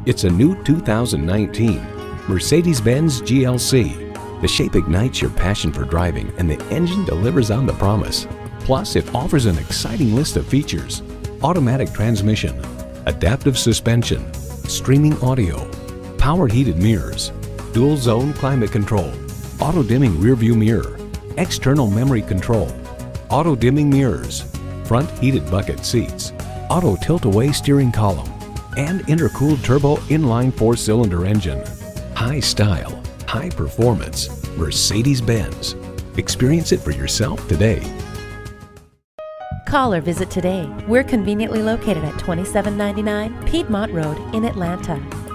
It's a new 2019 Mercedes-Benz GLC. The shape ignites your passion for driving and the engine delivers on the promise. Plus, it offers an exciting list of features: automatic transmission, adaptive suspension, streaming audio, power heated mirrors, dual zone climate control, auto dimming rearview mirror, external memory control, auto dimming mirrors, front heated bucket seats, auto tilt-away steering column, and intercooled turbo inline 4-cylinder engine. High style, high performance, Mercedes-Benz. Experience it for yourself today. Call or visit today. We're conveniently located at 2799 Piedmont Road in Atlanta.